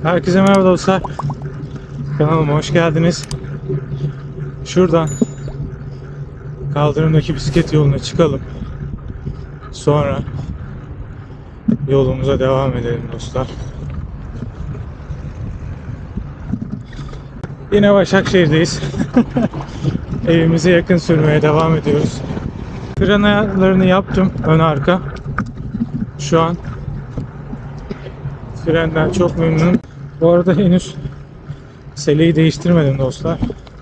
Herkese merhaba dostlar. Kanalıma hoş geldiniz. Şuradan kaldırımdaki bisiklet yoluna çıkalım. Sonra yolumuza devam edelim dostlar. Yine Başakşehir'deyiz. Evimize yakın sürmeye devam ediyoruz. Fren ayarlarını yaptım ön arka. Şu an frenden çok memnunum. Bu arada henüz seleyi değiştirmedim dostlar.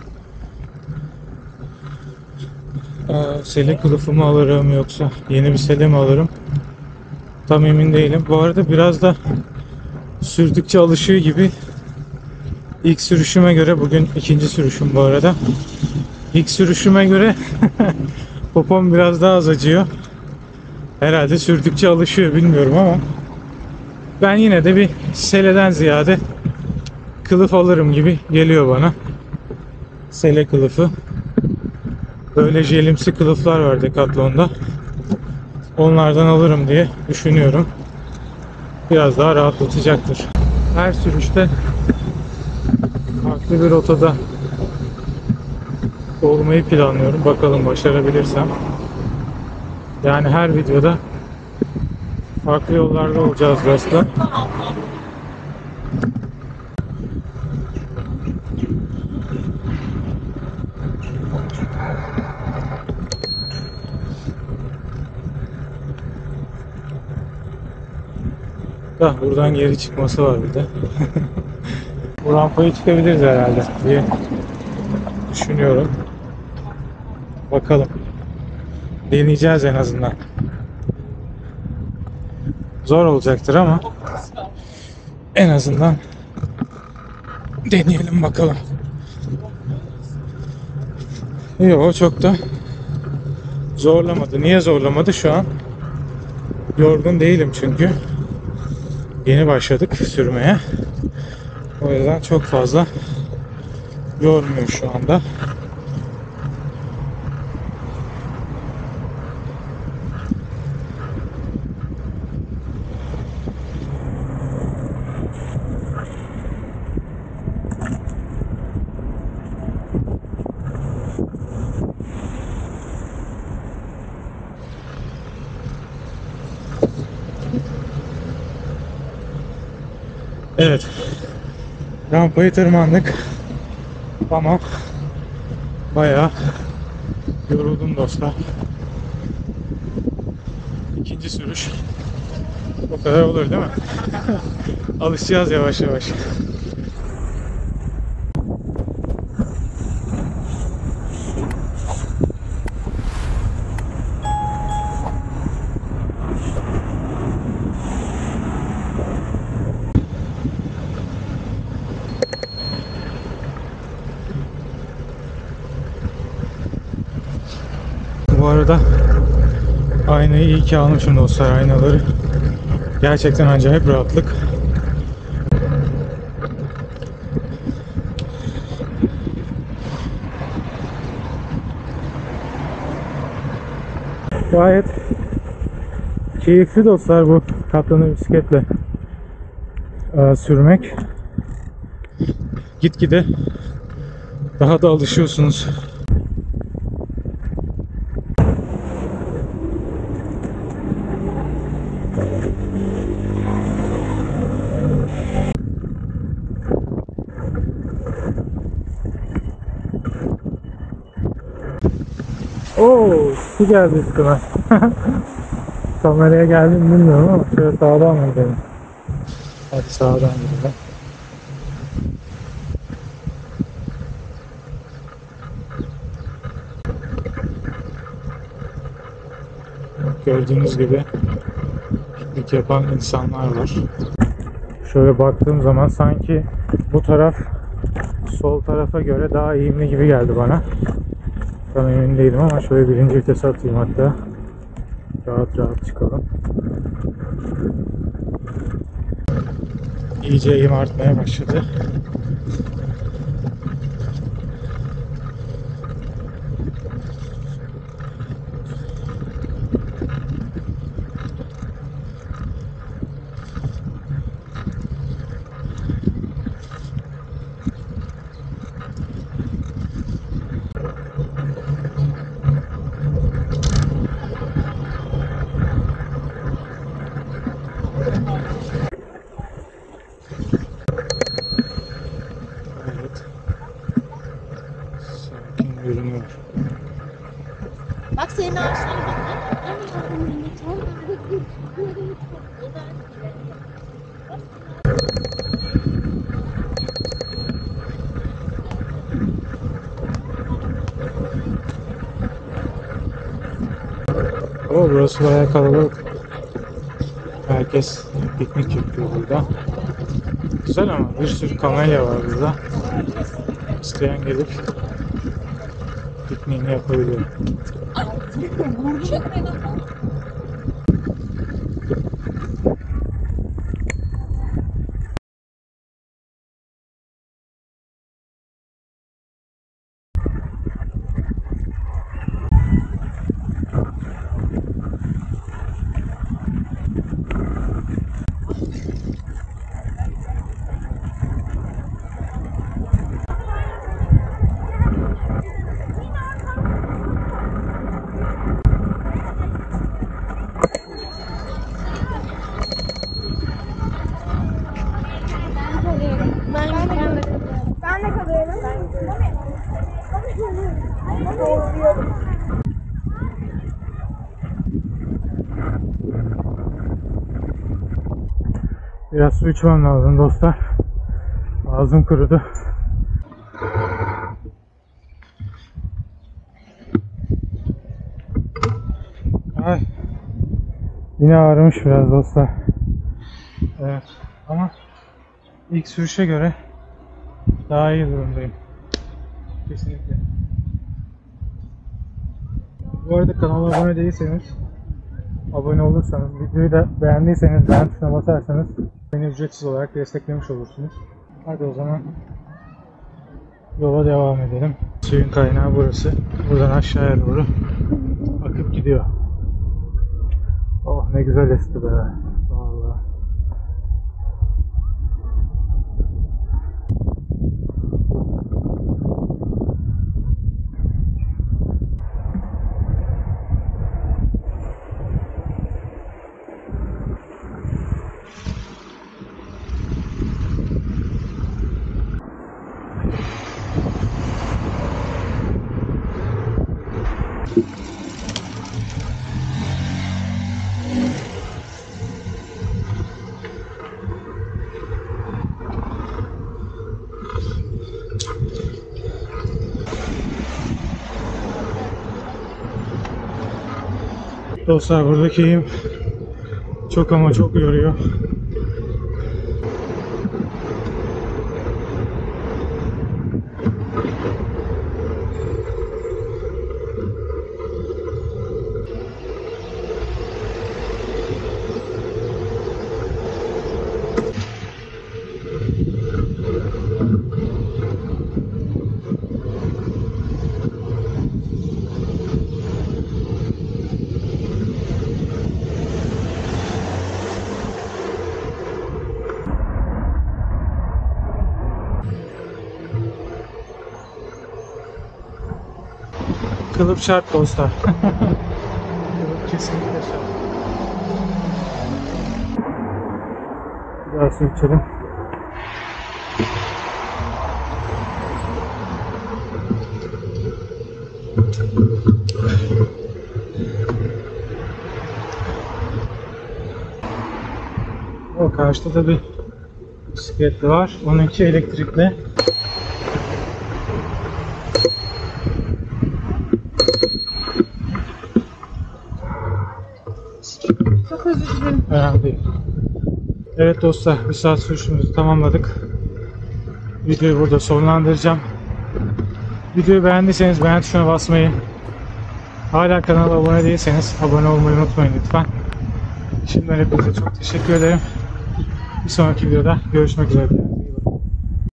Sele kılıfı mı alırım yoksa yeni bir sele mi alırım? Tam emin değilim. Bu arada biraz da sürdükçe alışıyor gibi. İlk sürüşüme göre, bugün ikinci sürüşüm bu arada. İlk sürüşüme göre popom biraz daha az acıyor. Herhalde sürdükçe alışıyor, bilmiyorum ama ben yine de bir seleden ziyade kılıf alırım gibi geliyor bana. Sele kılıfı. Böyle jelimsi kılıflar var Decathlon'da. Onlardan alırım diye düşünüyorum. Biraz daha rahatlatacaktır. Her sürüşte farklı bir rotada olmayı planlıyorum. Bakalım başarabilirsem. Yani her videoda farklı yollarda olacağız dostlar. Buradan geri çıkması var bir de. Bu rampayı çıkabiliriz herhalde diye düşünüyorum. Bakalım. Deneyeceğiz en azından. Zor olacaktır ama en azından deneyelim bakalım. Yok, çok da zorlamadı. Niye zorlamadı? Şu an yorgun değilim çünkü. Yeni başladık sürmeye. O yüzden çok fazla yormuyor şu anda. Evet. Rampayı tırmandık. Ama bayağı yoruldum dostlar. İkinci sürüş. O kadar olur değil mi? Alışacağız yavaş yavaş. Bu arada aynayı iyi ki almışım dostlar, aynaları. Gerçekten acayip rahatlık. Gayet keyifli dostlar bu katlanır bisikletle sürmek. Gitgide daha da alışıyorsunuz. Oo, su geldi üstüme. Kameraya geldim bilmiyorum ama şöyle sağdan mı gidelim? Hadi sağdan gidelim. Gördüğünüz gibi piknik yapan insanlar var. Şöyle baktığım zaman sanki bu taraf sol tarafa göre daha eğimli gibi geldi bana. Tam emin değilim ama şöyle birinci vitese atayım hatta. Rahat rahat çıkalım. İyice eğim artmaya başladı. Evet. Sakin görünüyor. Bak senin ağaçları bitti. Oo, burası bayağı kalabalık. Herkes piknik yapıyor burada. Güzel ama bir sürü kamelya var burada. İsteyen gelip pikniğini yapabiliyor. Ben de kalıyorum. Biraz su içmem lazım dostlar. Ağzım kurudu. Ay. Yine ağrımış biraz dostlar. Evet. Ama ilk sürüşe göre daha iyi durumdayım. Kesinlikle. Bu arada kanala abone değilseniz, abone olursanız, videoyu da beğendiyseniz beğen tuşuna basarsanız beni ücretsiz olarak desteklemiş olursunuz. Hadi o zaman yola devam edelim. Suyun kaynağı burası. Buradan aşağıya doğru akıp gidiyor. Oh ne güzel esti be. Vallahi. Dostlar buradaki eğim çok ama çok yoruyor. Kılıp şart dostlar. Kılıp kesinlikle şart. Biraz su içelim. O karşıda da bir bisikletli var. Onunki elektrikli. Çok özür dilerim. Önemli değil. Evet dostlar, bir saat sürüşümüzü tamamladık. Videoyu burada sonlandıracağım. Videoyu beğendiyseniz beğen tuşuna basmayı, hala kanala abone değilseniz abone olmayı unutmayın lütfen. Şimdiden hepinize çok teşekkür ederim. Bir sonraki videoda görüşmek üzere.